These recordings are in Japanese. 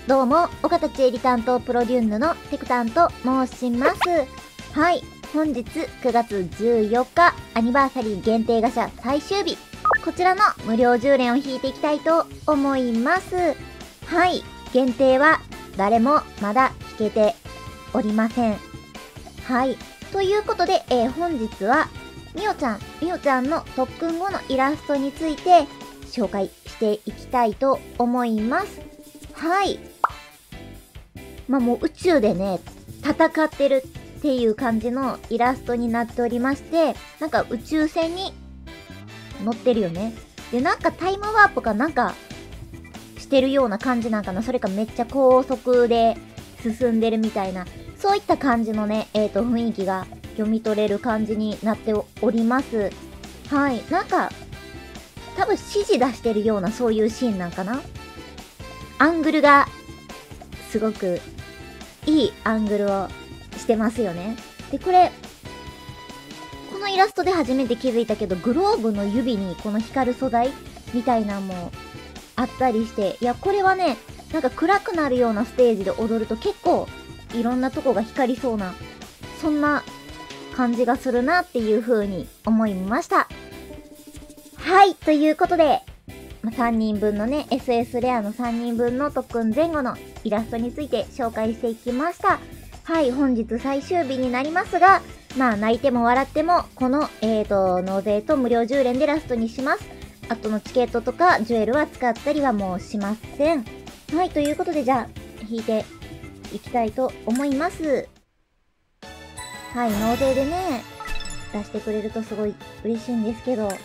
どうも、岡田ちえり担当プロデュンヌのテクタンと申します。はい、本日9月14日、アニバーサリー限定ガシャ最終日。こちらの無料10連を引いていきたいと思います。はい、限定は誰もまだ引けておりません。はい、ということで、本日はみおちゃんの特訓後のイラストについて紹介していきたいと思います。はい。もう宇宙でね、戦ってるっていう感じのイラストになっておりまして、なんか宇宙船に乗ってるよね。で、なんかタイムワープかなんかしてるような感じなんかな。それかめっちゃ高速で進んでるみたいな、そういった感じのね、雰囲気が読み取れる感じになっております。はい。なんか、多分指示出してるようなそういうシーンなんかな。アングルが、すごく、いいアングルをしてますよね。で、このイラストで初めて気づいたけど、グローブの指にこの光る素材みたいなのもあったりして、いや、これはね、なんか暗くなるようなステージで踊ると結構、いろんなとこが光りそうな、そんな感じがするなっていう風に思いました。はい、ということで、3人分のね、SS レアの3人分の特訓前後のイラストについて紹介していきました。はい、本日最終日になりますが、泣いても笑っても、この、納税と無料10連でラストにします。あとのチケットとか、ジュエルは使ったりはもうしません。はい、ということで、じゃあ、引いていきたいと思います。はい、納税でね、出してくれるとすごい嬉しいんですけど、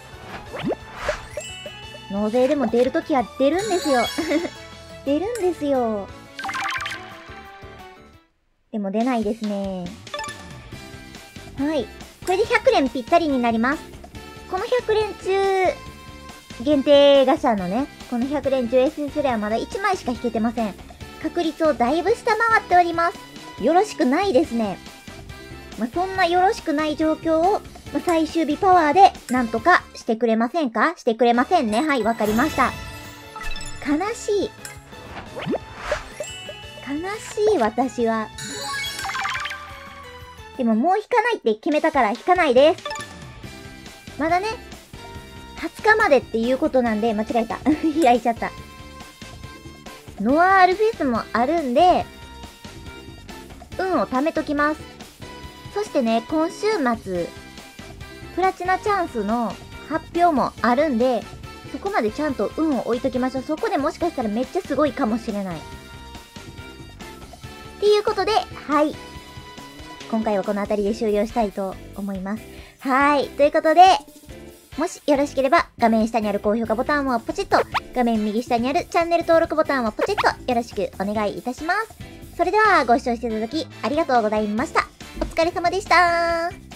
納税でも出るときは出るんですよ。出るんですよ。でも出ないですね。はい。これで100連ぴったりになります。この100連中、限定ガシャのね、この100連中 SS レアまだ1枚しか引けてません。確率をだいぶ下回っております。よろしくないですね。そんなよろしくない状況を、最終日パワーでなんとかしてくれませんか？してくれませんね。はい、わかりました。悲しい。悲しい、私は。でももう引かないって決めたから引かないです。まだね、20日までっていうことなんで、間違えた。開いちゃった。ノアールフェスもあるんで、運を貯めときます。そしてね、今週末、プラチナチャンスの発表もあるんで、そこまでちゃんと運を置いときましょう。そこでもしかしたらめっちゃすごいかもしれない。っていうことで、はい。今回はこの辺りで終了したいと思います。はい。ということで、もしよろしければ画面下にある高評価ボタンをポチッと、画面右下にあるチャンネル登録ボタンをポチッとよろしくお願いいたします。それではご視聴していただきありがとうございました。お疲れ様でした。